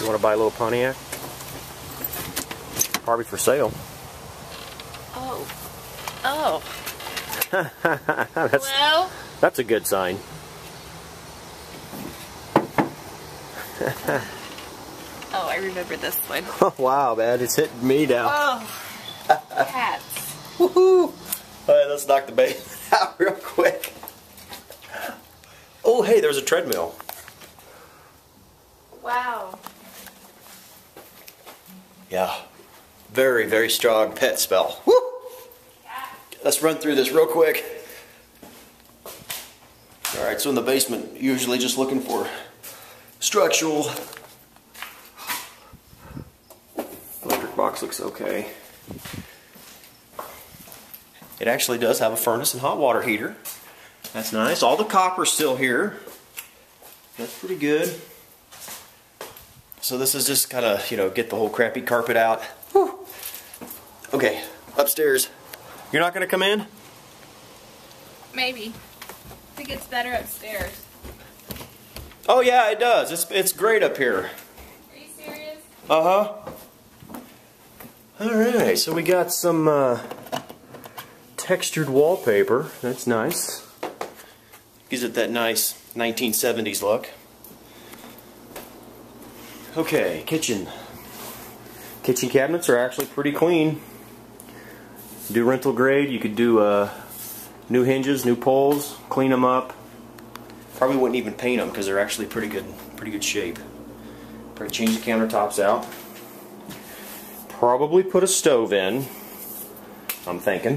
You want to buy a little Pontiac? Probably for sale. Oh. Oh. Hello? That's a good sign. Oh, I remember this one. Oh, wow, man. It's hitting me now. Oh. Cats. Woohoo! Alright, let's knock the basement out real quick. Oh, hey, there's a treadmill. Wow. Yeah. Very, very strong pet smell. Woo! Let's run through this real quick. Alright, so in the basement, usually just looking for structural. Electric box looks okay. It actually does have a furnace and hot water heater. That's nice. All the copper's still here. That's pretty good. So this is just kind of, you know, get the whole crappy carpet out. Whew. Okay, upstairs. You're not going to come in? Maybe. I think it's better upstairs. Oh yeah, it does. It's great up here. Are you serious? Uh-huh. Alright, so we got some textured wallpaper. That's nice. Gives it that nice 1970s look. Okay, kitchen. Kitchen cabinets are actually pretty clean. Do rental grade, you could do new hinges, new poles, clean them up. Probably wouldn't even paint them because they're actually pretty good shape. Probably change the countertops out. Probably put a stove in, I'm thinking.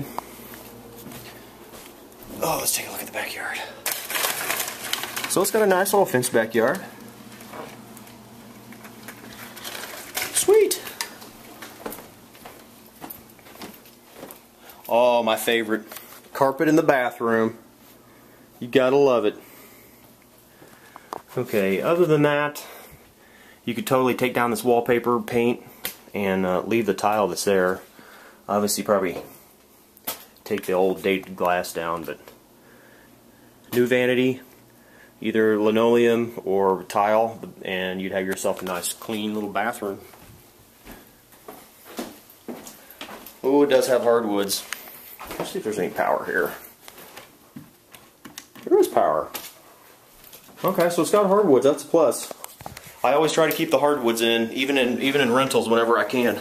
Oh, let's take a look at the backyard. So it's got a nice little fenced backyard. Sweet. Oh, my favorite. Carpet in the bathroom. You gotta love it. Okay, other than that, you could totally take down this wallpaper, paint, and leave the tile that's there. Obviously, probably take the old dated glass down, but new vanity, either linoleum or tile, and you'd have yourself a nice, clean little bathroom. Oh, it does have hardwoods. Let's see if there's any power here. There is power. Okay, so it's got hardwoods. That's a plus. I always try to keep the hardwoods in, even in rentals, whenever I can.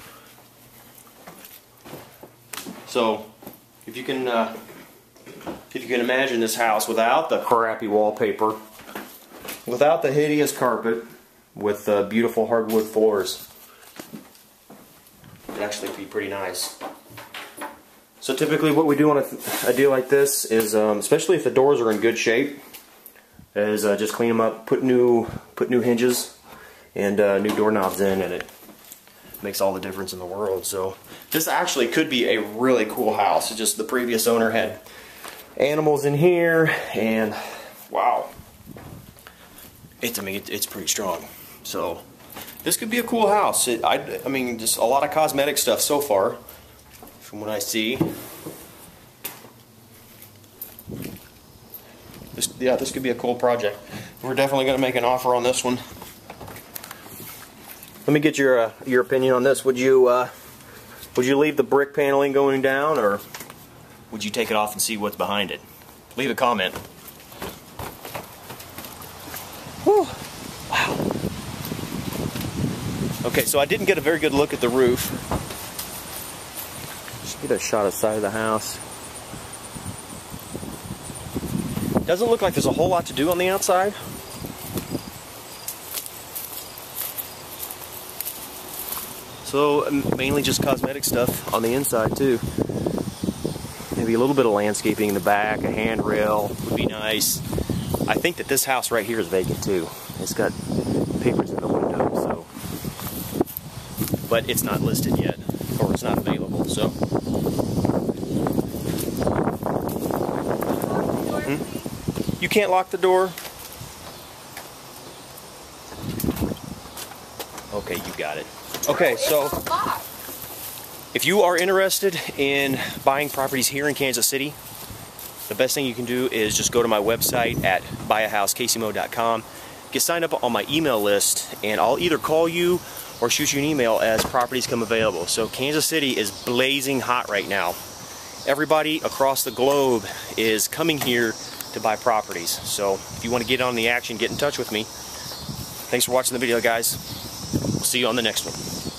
So, if you can imagine this house without the crappy wallpaper, without the hideous carpet, with beautiful hardwood floors, it'd actually be pretty nice. So typically what we do on a deal like this is, especially if the doors are in good shape, is just clean them up, put new hinges and new doorknobs in, and it makes all the difference in the world. So this actually could be a really cool house. It's just the previous owner had animals in here, and wow, it's pretty strong. So this could be a cool house. I mean, just a lot of cosmetic stuff so far, from what I see. This could be a cool project. We're definitely going to make an offer on this one. Let me get your opinion on this. Would you leave the brick paneling going down, or would you take it off and see what's behind it? Leave a comment. Whew. Wow. Okay, so I didn't get a very good look at the roof. Just get a shot of the side of the house. Doesn't look like there's a whole lot to do on the outside. So mainly just cosmetic stuff on the inside too. Maybe a little bit of landscaping in the back, a handrail would be nice. I think that this house right here is vacant too. It's got papers in the window, so, but it's not listed yet, or it's not available. So. You can't lock the door? Okay, you got it. Okay, so if you are interested in buying properties here in Kansas City, the best thing you can do is just go to my website at buyahousekcmo.com get signed up on my email list, and I'll either call you or shoot you an email as properties come available. So Kansas City is blazing hot right now. Everybody across the globe is coming here to buy properties. So if you want to get on the action, get in touch with me. Thanks for watching the video, guys. We'll see you on the next one.